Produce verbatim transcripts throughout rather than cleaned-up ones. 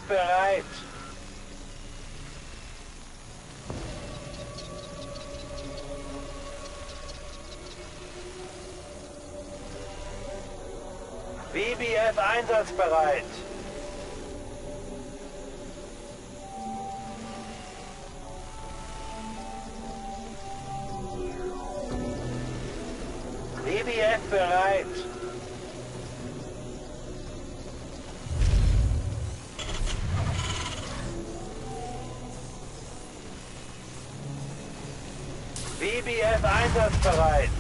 bereit. V B F einsatzbereit. V B F bereit. V B F einsatzbereit.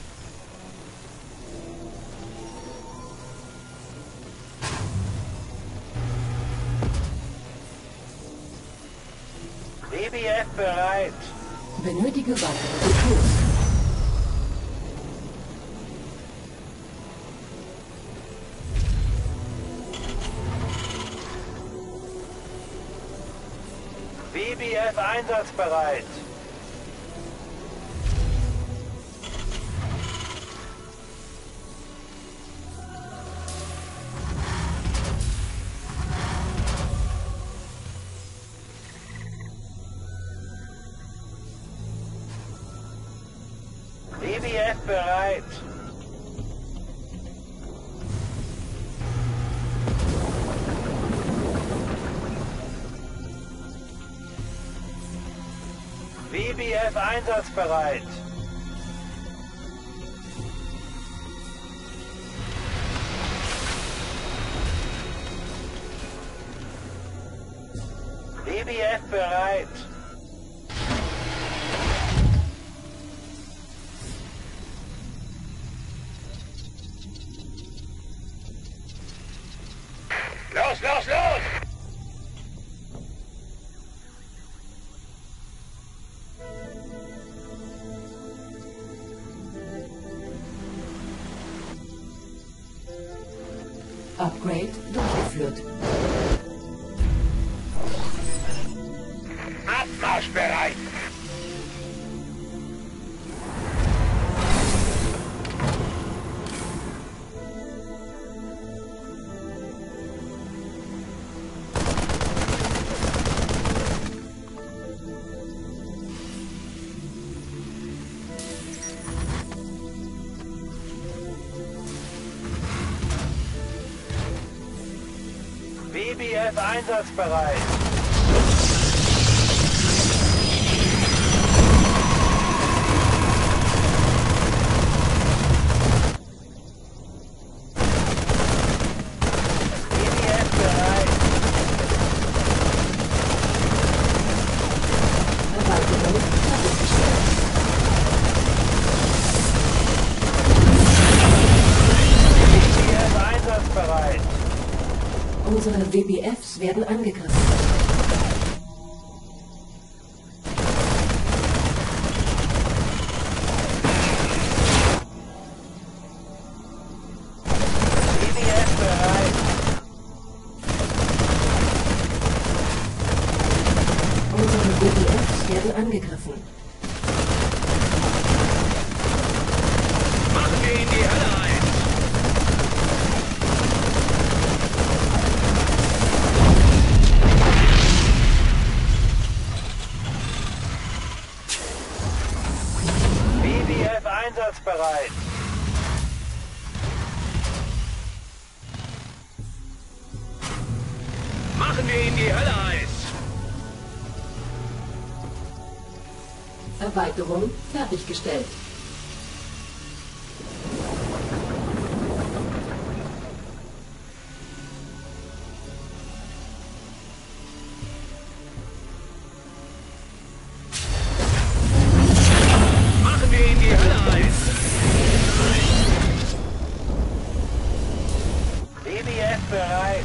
V B F bereit. Benötige weitere Recruits. V B F einsatzbereit. V B F bereit. V B F einsatzbereit. V B F bereit. Los, los, los! Upgrade durchgeführt. Abmarsch bereit! V B F einsatzbereit. V B F bereit. Erweiterung fertiggestellt. V B F einsatzbereit. Unsere V B Fs werden angegriffen. V B F bereit. Unsere V B Fs werden angegriffen. Machen wir in die Hölle ein! V B F einsatzbereit. Machen wir in die Hölle heiß! Erweiterung fertiggestellt. Machen wir in die Hölle heiß! V B F bereit.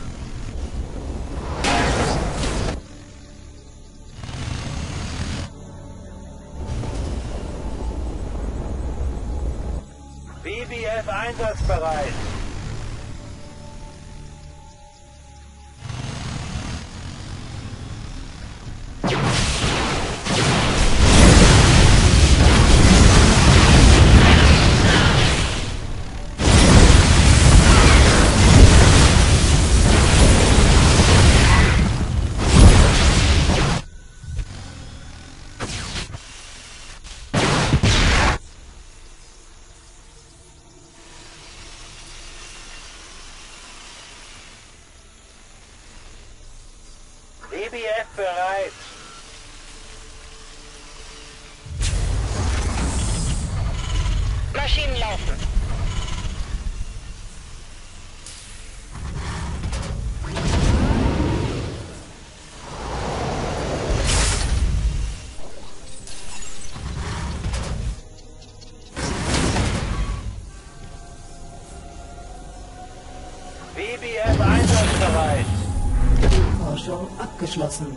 V B F einsatzbereit. V B F bereit. Maschinen laufen. V B F einsatzbereit. Forschung abgeschlossen.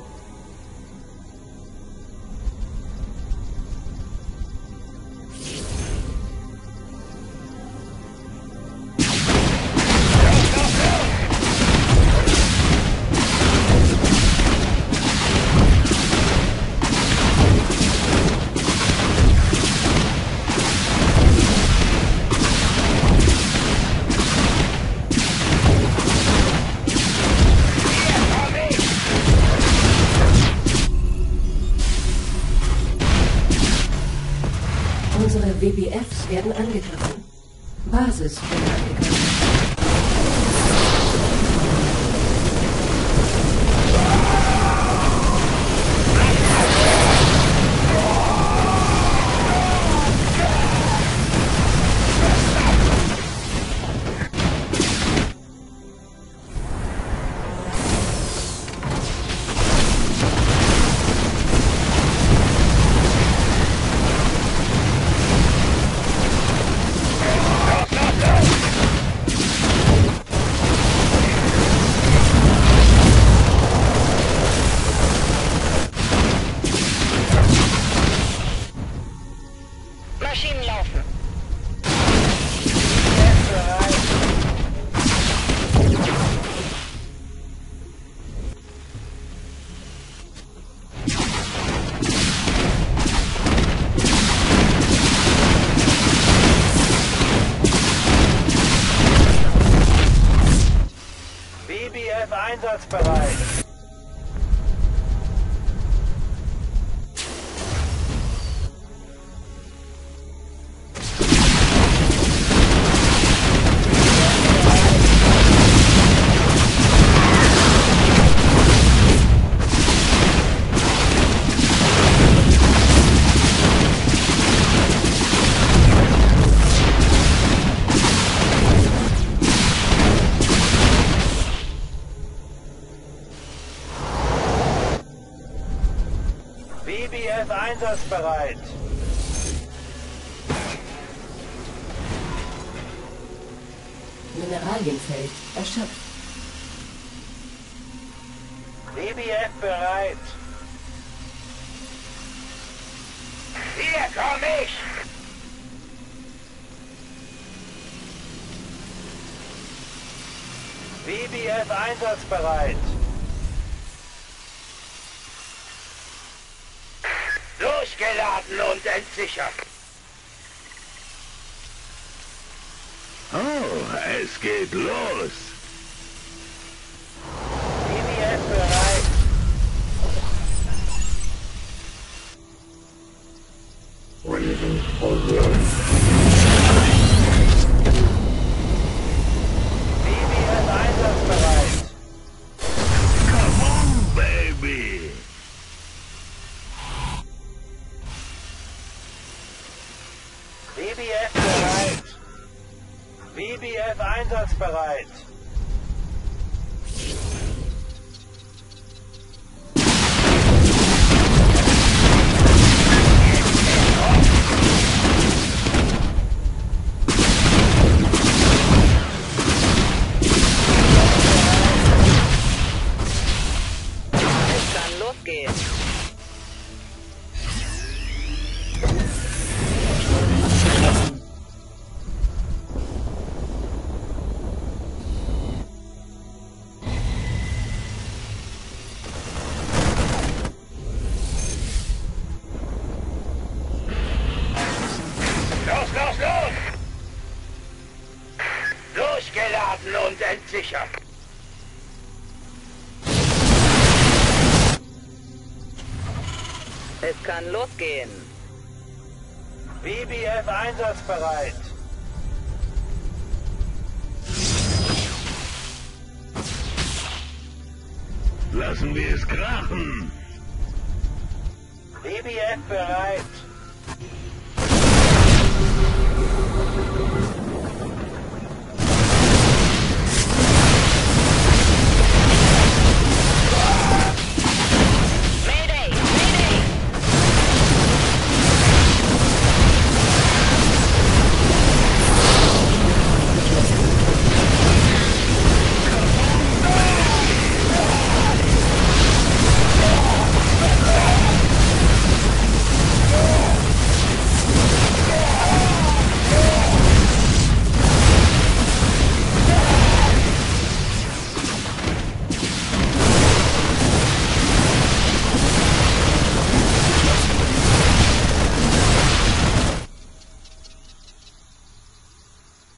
Unsere W B Fs werden angegriffen. Basis wird angegriffen. Maschinen laufen. V B F einsatzbereit. V B F einsatzbereit. Mineralienfeld erschöpft. V B F bereit. Hier komm ich! V B F einsatzbereit. Durchgeladen und entsichert. Oh, es geht los. V B F bereit. V B F einsatzbereit. Come on, baby. V B F bereit. V B F einsatzbereit. Es kann losgehen. Los, los, los! Durchgeladen und entsichert. Es kann losgehen. V B F einsatzbereit. Lassen wir es krachen. B B F bereit.